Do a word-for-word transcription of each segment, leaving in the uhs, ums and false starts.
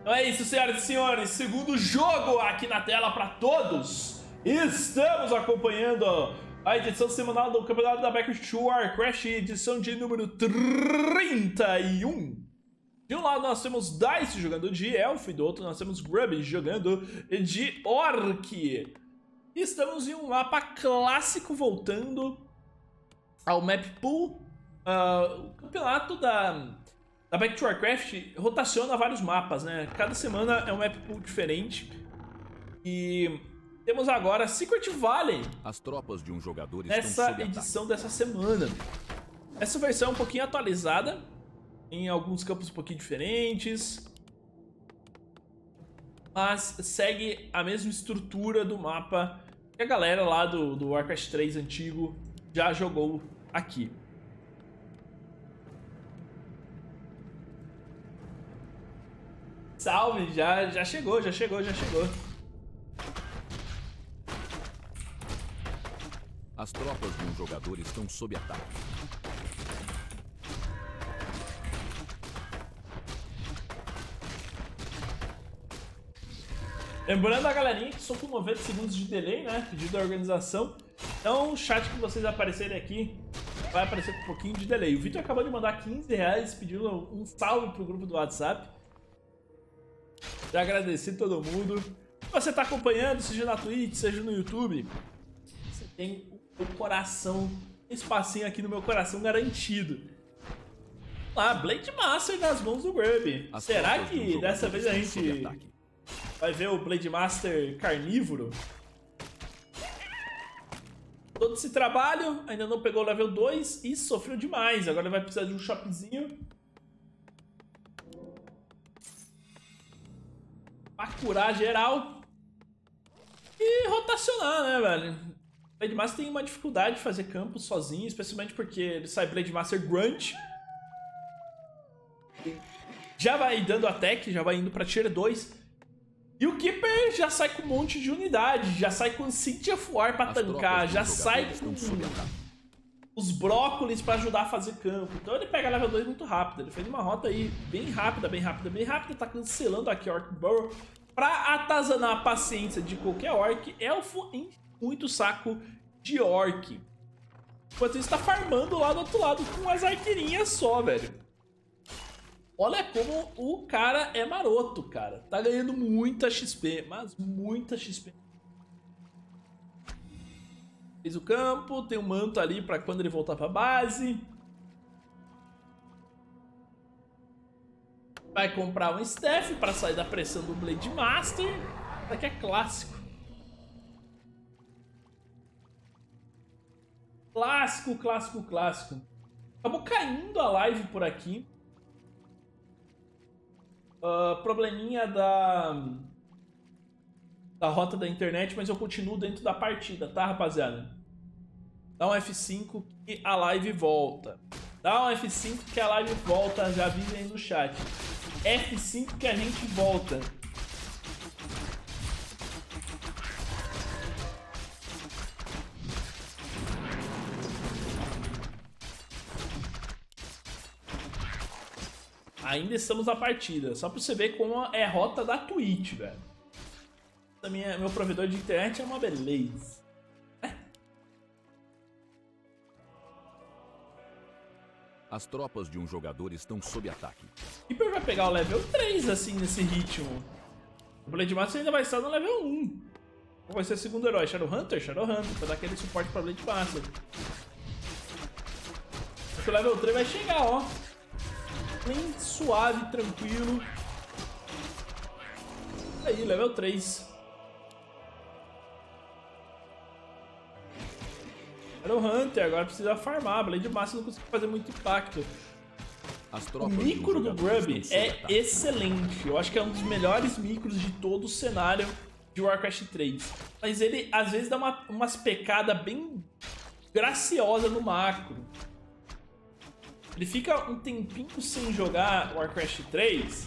Então é isso, senhoras e senhores. Segundo jogo aqui na tela para todos. Estamos acompanhando a edição semanal do Campeonato da Backyard Warcraft, edição de número trinta e um. De um lado nós temos Dice jogando de Elf, e do outro nós temos Grubby jogando de Orc. E estamos em um mapa clássico voltando ao Map Pool. Uh, o campeonato da, da Backyard Warcraft rotaciona vários mapas, né? Cada semana é um Map Pool diferente. E temos agora Secret Valley. As tropas de um jogador nessa edição dessa semana. Essa versão é um pouquinho atualizada, em alguns campos um pouquinho diferentes, mas segue a mesma estrutura do mapa que a galera lá do, do Warcraft três antigo já jogou aqui. Salve, já, já chegou, já chegou, já chegou. As tropas de um jogador estão sob ataque. Lembrando a galerinha que são com noventa segundos de delay, né? Pedido da organização. Então o chat que vocês aparecerem aqui vai aparecer com um pouquinho de delay. O Vitor acabou de mandar quinze reais pedindo um salve pro grupo do WhatsApp. Já agradeci todo mundo. Se você está acompanhando, seja na Twitch, seja no YouTube, você tem o coração, espacinho aqui no meu coração garantido. Lá, Blade Master nas mãos do Grubby. Será que dessa vez a gente vai ver o Blade Master carnívoro? Todo esse trabalho, ainda não pegou o level dois e sofreu demais. Agora vai precisar de um shopzinho pra curar geral e rotacionar, né, velho? Blade Master tem uma dificuldade de fazer campo sozinho, especialmente porque ele sai Blade Master Grunt. Já vai dando attack, já vai indo pra tier dois. E o Keeper já sai com um monte de unidade, já sai com Cynthia of War pra tancar, já sai com os brócolis pra ajudar a fazer campo. Então ele pega level dois muito rápido. Ele fez uma rota aí bem rápida, bem rápida, bem rápida. Tá cancelando aqui Orc Burrow pra atazanar a paciência de qualquer Orc. Elfo em muito saco de Orc. Enquanto isso tá farmando lá do outro lado com as arqueirinhas só, velho. Olha como o cara é maroto, cara. Tá ganhando muita X P, mas muita X P. Fez o campo, tem um manto ali pra quando ele voltar pra base. Vai comprar um staff pra sair da pressão do Blade Master. Isso aqui é clássico. Clássico, clássico, clássico. Acabou caindo a live por aqui. Uh, probleminha da... da rota da internet, mas eu continuo dentro da partida, tá, rapaziada? Dá um F cinco que a live volta. Dá um F cinco que a live volta, já avisem aí no chat. F cinco que a gente volta. Ainda estamos na partida, só pra você ver como é a rota da Twitch, velho. Minha, meu provedor de internet é uma beleza. É. As tropas de um jogador estão sob ataque. Keeper vai pegar o level três assim nesse ritmo. O Blade Master ainda vai estar no level um. Qual vai ser o segundo herói? Shadowhunter? Shadowhunter, pra dar aquele suporte pra Blade Master. Porque o level três vai chegar, ó. Bem suave, tranquilo. Aí, level três. Shadowhunter, agora precisa farmar. Blade Master não consegue fazer muito impacto. O micro do Grubby é excelente. Eu acho que é um dos melhores micros de todo o cenário de Warcraft três. Mas ele, às vezes, dá uma, umas pecadas bem graciosas no macro. Ele fica um tempinho sem jogar Warcraft três.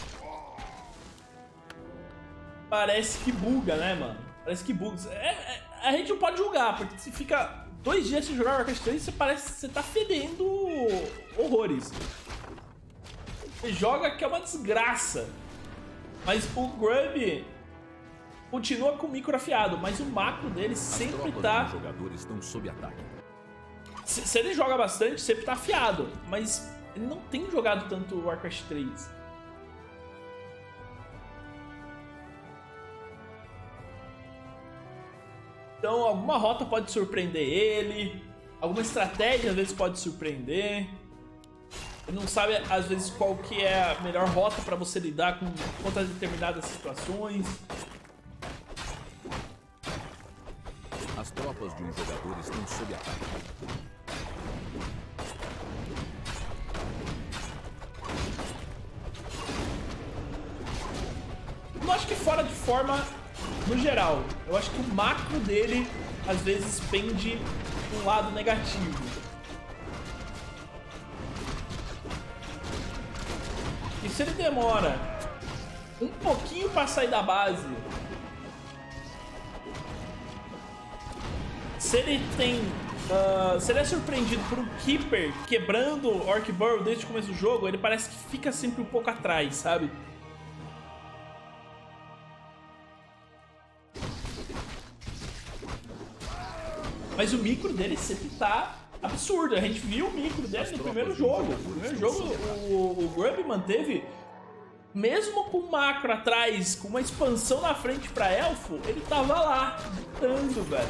Parece que buga, né, mano? Parece que buga. É, é, a gente não pode julgar, porque se fica dois dias sem jogar Warcraft três, você parece que você tá fedendo horrores. Você joga que é uma desgraça. Mas o Grub continua com o micro afiado, mas o macro dele sempre tá... Os jogadores estão sob ataque. Se, se ele joga bastante, sempre tá afiado, mas ele não tem jogado tanto o Warcraft três. Então alguma rota pode surpreender ele, alguma estratégia às vezes pode surpreender. Ele não sabe às vezes qual que é a melhor rota para você lidar com contra determinadas situações. As tropas de um jogador estão sob ataque. Eu acho que fora de forma no geral. Eu acho que o macro dele às vezes pende de um lado negativo. E se ele demora um pouquinho para sair da base, se ele tem, uh, se ele é surpreendido por um Keeper quebrando Orc Burrow desde o começo do jogo, ele parece que fica sempre um pouco atrás, sabe? Mas o micro dele sempre tá absurdo. A gente viu o micro dele no primeiro jogo. No primeiro jogo, o, o Grub manteve, mesmo com o macro atrás, com uma expansão na frente pra Elfo, ele tava lá, lutando, velho.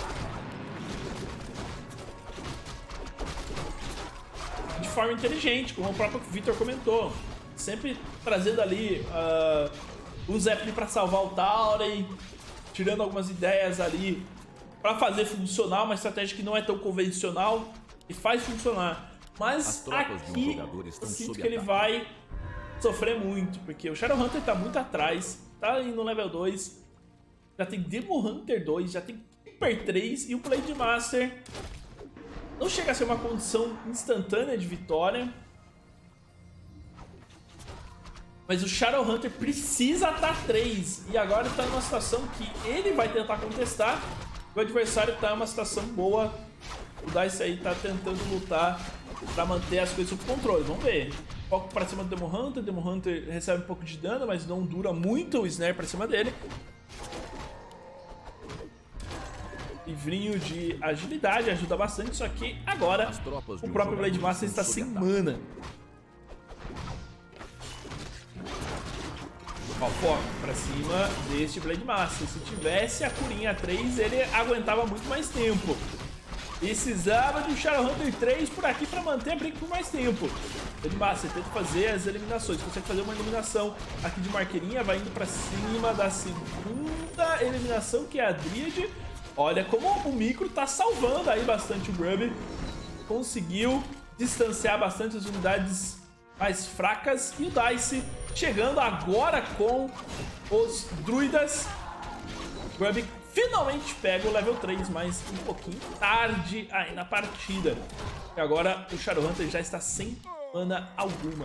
De forma inteligente, como o próprio Victor comentou. Sempre trazendo ali uh, o Zeppelin pra salvar o Tauren, tirando algumas ideias ali pra fazer funcionar uma estratégia que não é tão convencional e faz funcionar. Mas aqui um eu sinto que ele vai sofrer muito, porque o Shadowhunter tá muito atrás, tá indo no level dois, já tem Demon Hunter dois, já tem Keeper três e o Blade Master não chega a ser uma condição instantânea de vitória. Mas o Shadowhunter precisa estar três e agora está numa situação que ele vai tentar contestar. O adversário tá em uma situação boa. O Dice aí tá tentando lutar pra manter as coisas sob controle. Vamos ver. Foco pra cima do Demon Hunter. O Demon Hunter recebe um pouco de dano, mas não dura muito o snare pra cima dele. Livrinho de agilidade ajuda bastante, só que agora o próprio Blade Master está sem mana. Ó, foco pra cima deste Blade Master. Se tivesse a curinha três, ele aguentava muito mais tempo. Precisava de um Shadowhunter três por aqui pra manter a briga por mais tempo. Blade Master tenta fazer as eliminações. Consegue fazer uma eliminação aqui de marqueirinha. Vai indo pra cima da segunda eliminação, que é a Dríade. Olha como o micro tá salvando aí bastante o Grub. Conseguiu distanciar bastante as unidades mais fracas. E o Dice chegando agora com os druidas. Grub finalmente pega o level três, mas um pouquinho tarde aí na partida. E agora o Shadowhunter já está sem mana alguma.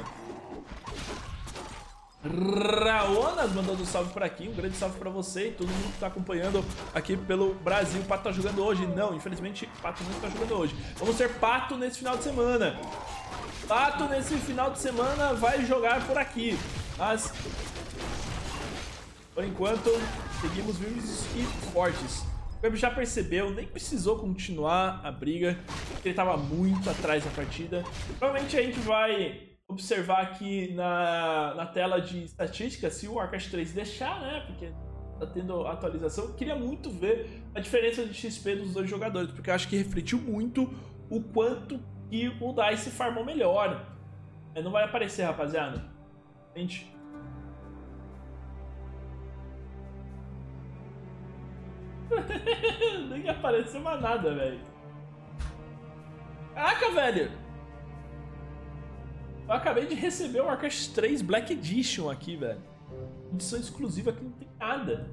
Raonas mandando um salve por aqui, um grande salve pra você e todo mundo que tá acompanhando aqui pelo Brasil. O Pato tá jogando hoje? Não, infelizmente o Pato não tá jogando hoje. Vamos ter Pato nesse final de semana. Pato nesse final de semana vai jogar por aqui. Mas, por enquanto, seguimos vivos e fortes. O Grub já percebeu, nem precisou continuar a briga, porque ele estava muito atrás da partida. Provavelmente a gente vai observar aqui na, na tela de estatística, se o Warcraft três deixar, né? Porque tá tendo atualização. Eu queria muito ver a diferença de X P dos dois jogadores, porque eu acho que refletiu muito o quanto que o Dice farmou melhor. Não vai aparecer, rapaziada. Gente. Nem apareceu mais nada, velho. Caraca, velho. Eu acabei de receber o Warcraft três Black Edition aqui, velho. Edição exclusiva que não tem nada.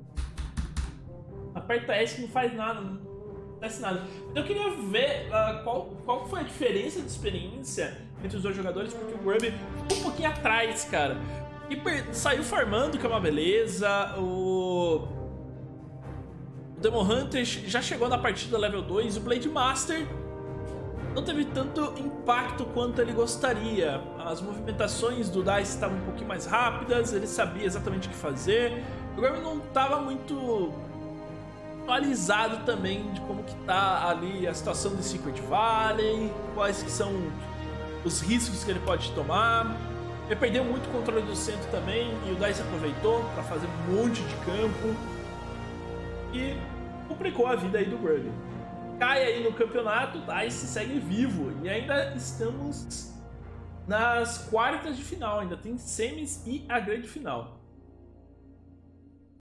Aperta S que não faz nada, não acontece nada. Eu queria ver uh, qual, qual foi a diferença de experiência entre os dois jogadores, porque o Grub ficou um pouquinho atrás, cara. E saiu farmando, que é uma beleza. O, o Demon Hunter já chegou na partida level dois. O Blade Master não teve tanto impacto quanto ele gostaria. As movimentações do Dice estavam um pouquinho mais rápidas, ele sabia exatamente o que fazer. O Graham não estava muito atualizado também de como que tá ali a situação de Secret Valley, quais que são os riscos que ele pode tomar. Ele perdeu muito o controle do centro também, e o Dice aproveitou para fazer um monte de campo e complicou a vida aí do Graham. Cai aí no campeonato, o Dice segue vivo e ainda estamos nas quartas de final, ainda tem semis e a grande final.